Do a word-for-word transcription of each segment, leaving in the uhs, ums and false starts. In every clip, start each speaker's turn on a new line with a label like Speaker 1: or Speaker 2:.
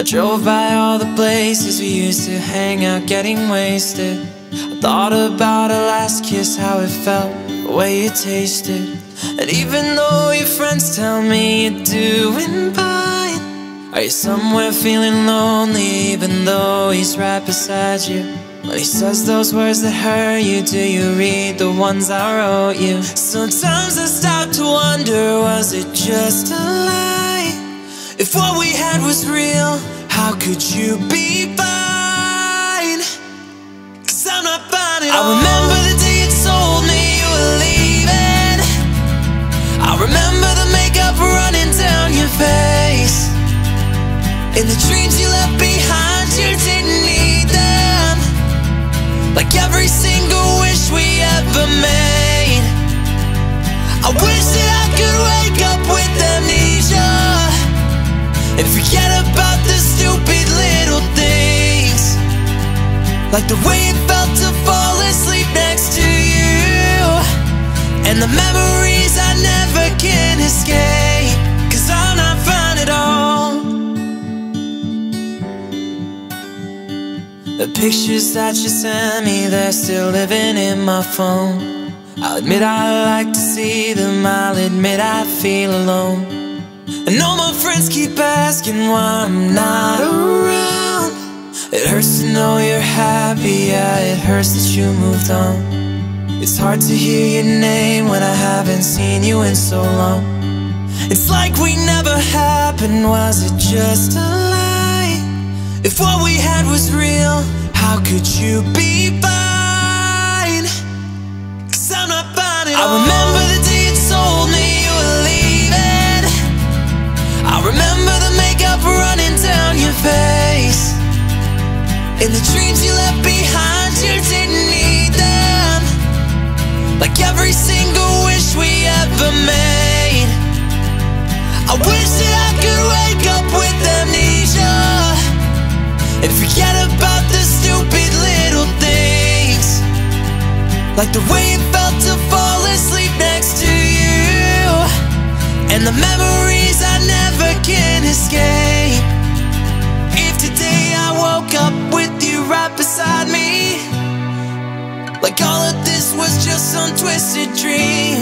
Speaker 1: drove by all the places we used to hang out getting wasted. I thought about our last kiss, how it felt, the way it tasted. And even though your friends tell me you're doing fine, are you somewhere feeling lonely even though he's right beside you? When he says those words that hurt you, do you read the ones I wrote you? Sometimes I stop to wonder, was it just a lie? If what we had was real, how could you be fine? Cause I'm not fine at all. I remember the day you told me you were leaving. I remember the makeup running down your face, and the dreams you left behind, you didn't need them, like every single wish we ever made. I wish that I could wake up with amnesia and forget about the stupid little things, like the way it felt to fall asleep next to you, and the memories I never can escape. Cause I'm not fine at all. The pictures that you sent me, they're still living in my phone. I'll admit I like to see them, I'll admit I feel alone. And all my friends keep asking why I'm not around. It hurts to know you're happy, yeah, it hurts that you moved on. It's hard to hear your name when I haven't seen you in so long. It's like we never happened, was it just a lie? If what we had was real, how could you be fine? Cause I'm not fine at all. I remember the day you told me you were leaving. I remember the makeup running down your face, and the dreams you left behind, you didn't need them, like every single wish we ever made. I wish that I could wake up with amnesia and forget about the stupid little things, like the way it felt to fall asleep next to you, and the memories I never can escape. If today I woke up with you right beside me, like all of this was just some twisted dream,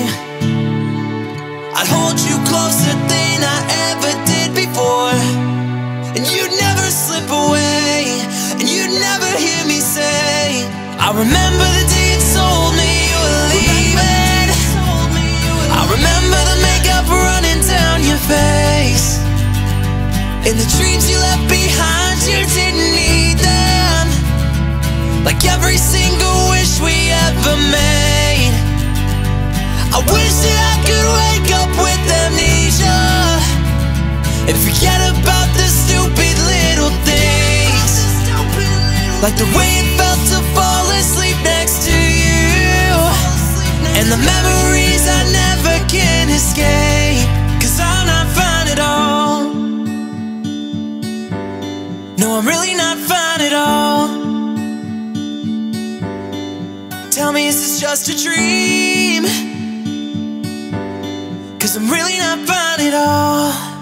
Speaker 1: I'd hold you closer than I ever did before, and you'd never slip away, and you'd never hear me say, I remember the day you told me you were leaving. I remember the makeup running down your face, and the dreams you left behind, you didn't need them, like every single wish we ever made. I wish that I could wake up with amnesia and forget about the stupid little things, like the way it felt to fall asleep next to you, and the memories I never can escape. Cause I'm not fine at all. No, I'm really not fine at all. Tell me, is this just a dream? Cause I'm really not fine at all.